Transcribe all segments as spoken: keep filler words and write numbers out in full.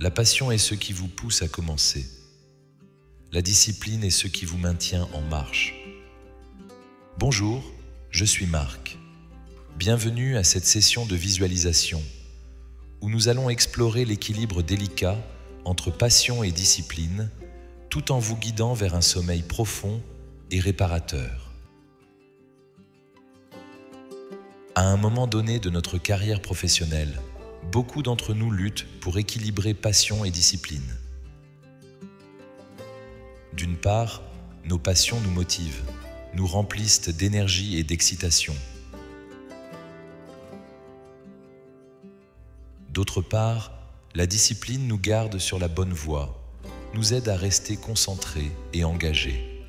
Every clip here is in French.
La passion est ce qui vous pousse à commencer. La discipline est ce qui vous maintient en marche. Bonjour, je suis Marc. Bienvenue à cette session de visualisation où nous allons explorer l'équilibre délicat entre passion et discipline tout en vous guidant vers un sommeil profond et réparateur. À un moment donné de notre carrière professionnelle, beaucoup d'entre nous luttent pour équilibrer passion et discipline. D'une part, nos passions nous motivent, nous remplissent d'énergie et d'excitation. D'autre part, la discipline nous garde sur la bonne voie, nous aide à rester concentrés et engagés.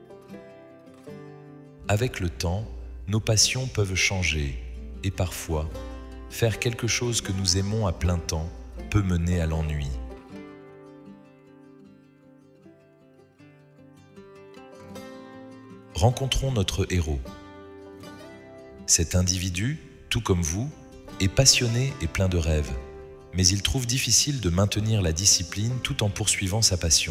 Avec le temps, nos passions peuvent changer et parfois, faire quelque chose que nous aimons à plein temps peut mener à l'ennui. Rencontrons notre héros. Cet individu, tout comme vous, est passionné et plein de rêves, mais il trouve difficile de maintenir la discipline tout en poursuivant sa passion.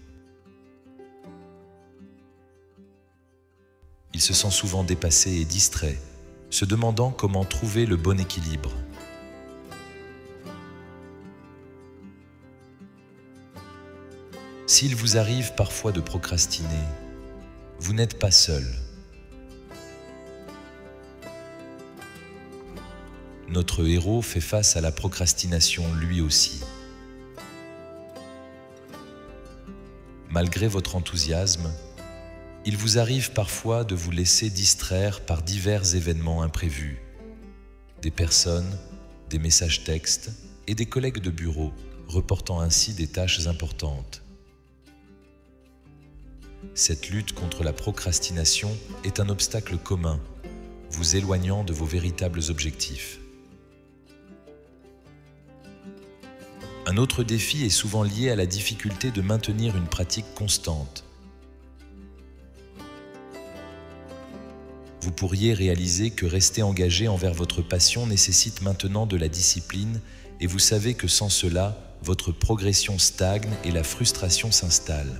Il se sent souvent dépassé et distrait, se demandant comment trouver le bon équilibre. S'il vous arrive parfois de procrastiner, vous n'êtes pas seul. Notre héros fait face à la procrastination lui aussi. Malgré votre enthousiasme, il vous arrive parfois de vous laisser distraire par divers événements imprévus. Des personnes, des messages textes et des collègues de bureau, reportant ainsi des tâches importantes. Cette lutte contre la procrastination est un obstacle commun, vous éloignant de vos véritables objectifs. Un autre défi est souvent lié à la difficulté de maintenir une pratique constante. Vous pourriez réaliser que rester engagé envers votre passion nécessite maintenant de la discipline et vous savez que sans cela, votre progression stagne et la frustration s'installe.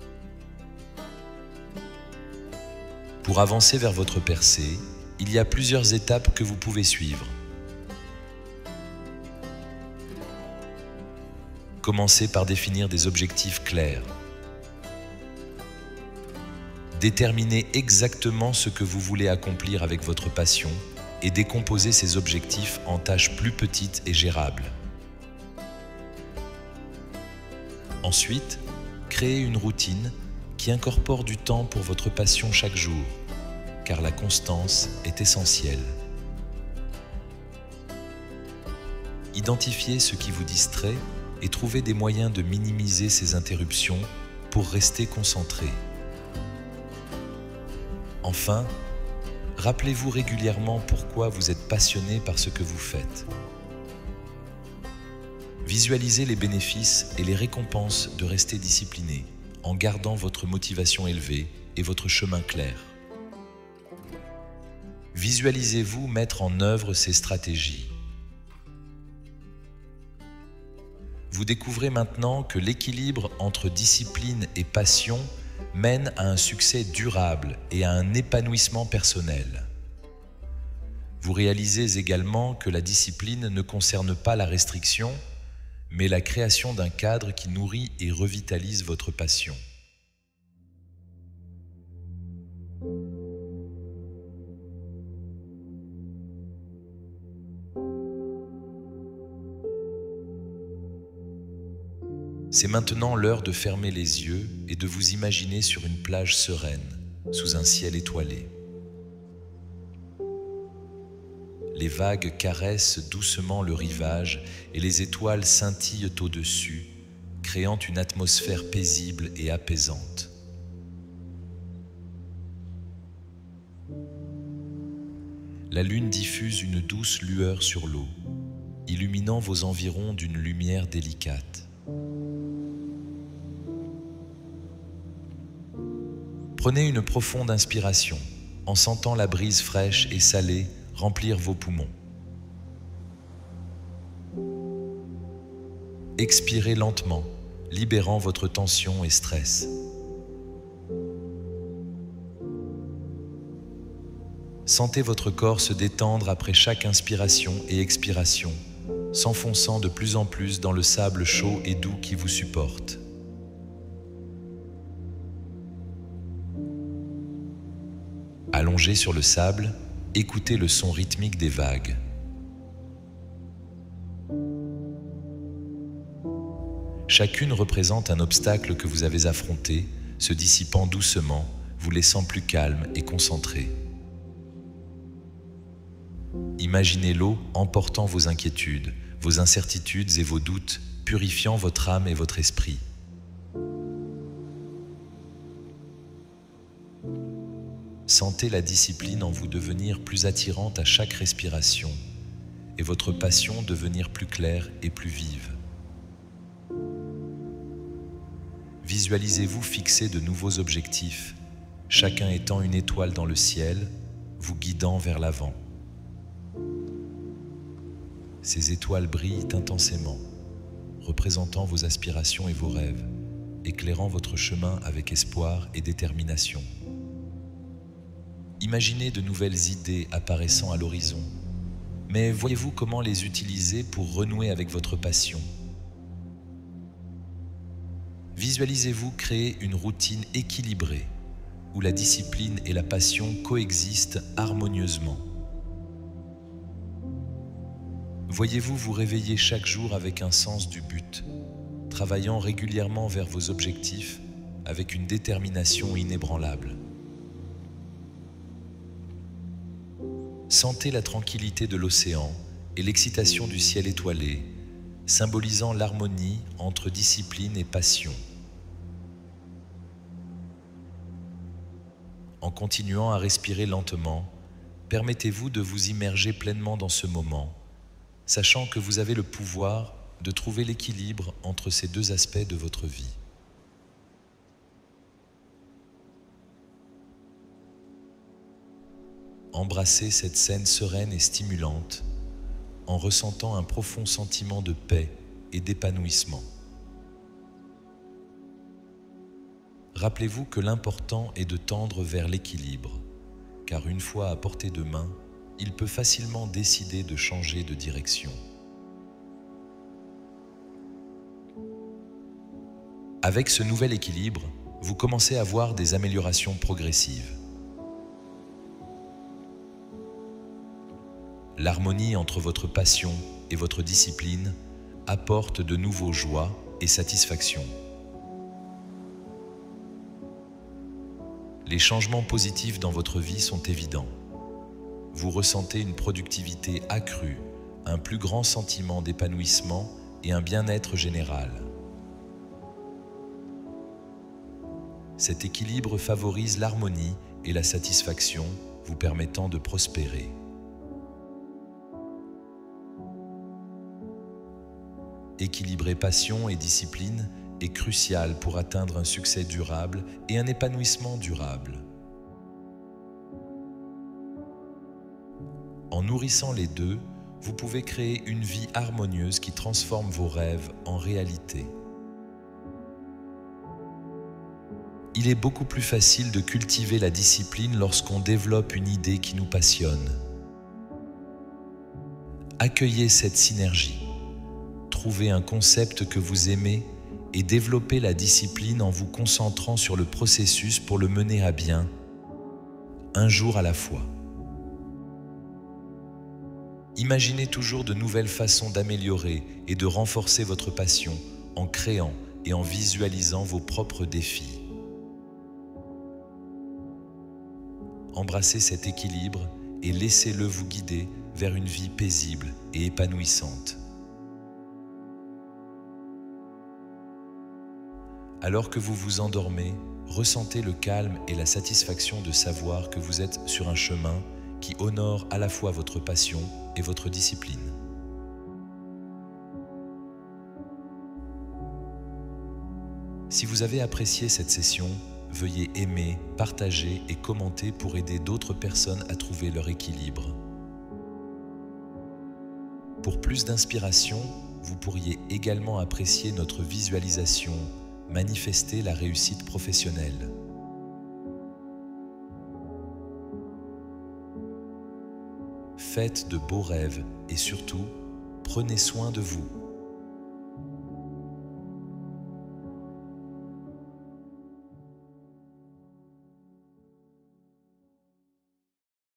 Pour avancer vers votre percée, il y a plusieurs étapes que vous pouvez suivre. Commencez par définir des objectifs clairs. Déterminez exactement ce que vous voulez accomplir avec votre passion et décomposez ces objectifs en tâches plus petites et gérables. Ensuite, créez une routine qui incorpore du temps pour votre passion chaque jour, car la constance est essentielle. Identifiez ce qui vous distrait et trouvez des moyens de minimiser ces interruptions pour rester concentré. Enfin, rappelez-vous régulièrement pourquoi vous êtes passionné par ce que vous faites. Visualisez les bénéfices et les récompenses de rester discipliné, en gardant votre motivation élevée et votre chemin clair. Visualisez-vous mettre en œuvre ces stratégies. Vous découvrez maintenant que l'équilibre entre discipline et passion mène à un succès durable et à un épanouissement personnel. Vous réalisez également que la discipline ne concerne pas la restriction, mais la création d'un cadre qui nourrit et revitalise votre passion. C'est maintenant l'heure de fermer les yeux et de vous imaginer sur une plage sereine, sous un ciel étoilé. Les vagues caressent doucement le rivage et les étoiles scintillent au-dessus, créant une atmosphère paisible et apaisante. La lune diffuse une douce lueur sur l'eau, illuminant vos environs d'une lumière délicate. Prenez une profonde inspiration en sentant la brise fraîche et salée remplir vos poumons. expirez lentement, libérant votre tension et stress. Sentez votre corps se détendre après chaque inspiration et expiration, s'enfonçant de plus en plus dans le sable chaud et doux qui vous supporte. Allongé sur le sable, écoutez le son rythmique des vagues. Chacune représente un obstacle que vous avez affronté, se dissipant doucement, vous laissant plus calme et concentré. Imaginez l'eau emportant vos inquiétudes, vos incertitudes et vos doutes, purifiant votre âme et votre esprit. Sentez la discipline en vous devenir plus attirante à chaque respiration et votre passion devenir plus claire et plus vive. Visualisez-vous fixer de nouveaux objectifs, chacun étant une étoile dans le ciel, vous guidant vers l'avant. Ces étoiles brillent intensément, représentant vos aspirations et vos rêves, éclairant votre chemin avec espoir et détermination. Imaginez de nouvelles idées apparaissant à l'horizon, mais voyez-vous comment les utiliser pour renouer avec votre passion. Visualisez-vous créer une routine équilibrée, où la discipline et la passion coexistent harmonieusement. Voyez-vous vous réveiller chaque jour avec un sens du but, travaillant régulièrement vers vos objectifs avec une détermination inébranlable. Sentez la tranquillité de l'océan et l'excitation du ciel étoilé, symbolisant l'harmonie entre discipline et passion. En continuant à respirer lentement, permettez-vous de vous immerger pleinement dans ce moment, sachant que vous avez le pouvoir de trouver l'équilibre entre ces deux aspects de votre vie. Embrassez cette scène sereine et stimulante en ressentant un profond sentiment de paix et d'épanouissement. Rappelez-vous que l'important est de tendre vers l'équilibre, car une fois à portée de main, il peut facilement décider de changer de direction. Avec ce nouvel équilibre, vous commencez à voir des améliorations progressives. L'harmonie entre votre passion et votre discipline apporte de nouveaux joies et satisfactions. Les changements positifs dans votre vie sont évidents. Vous ressentez une productivité accrue, un plus grand sentiment d'épanouissement et un bien-être général. Cet équilibre favorise l'harmonie et la satisfaction, vous permettant de prospérer. Équilibrer passion et discipline est crucial pour atteindre un succès durable et un épanouissement durable. En nourrissant les deux, vous pouvez créer une vie harmonieuse qui transforme vos rêves en réalité. Il est beaucoup plus facile de cultiver la discipline lorsqu'on développe une idée qui nous passionne. Accueillez cette synergie. Trouvez un concept que vous aimez et développez la discipline en vous concentrant sur le processus pour le mener à bien, un jour à la fois. Imaginez toujours de nouvelles façons d'améliorer et de renforcer votre passion en créant et en visualisant vos propres défis. Embrassez cet équilibre et laissez-le vous guider vers une vie paisible et épanouissante. Alors que vous vous endormez, ressentez le calme et la satisfaction de savoir que vous êtes sur un chemin qui honore à la fois votre passion et votre discipline. Si vous avez apprécié cette session, veuillez aimer, partager et commenter pour aider d'autres personnes à trouver leur équilibre. Pour plus d'inspiration, vous pourriez également apprécier notre visualisation Manifester la réussite professionnelle. Faites de beaux rêves et surtout, prenez soin de vous.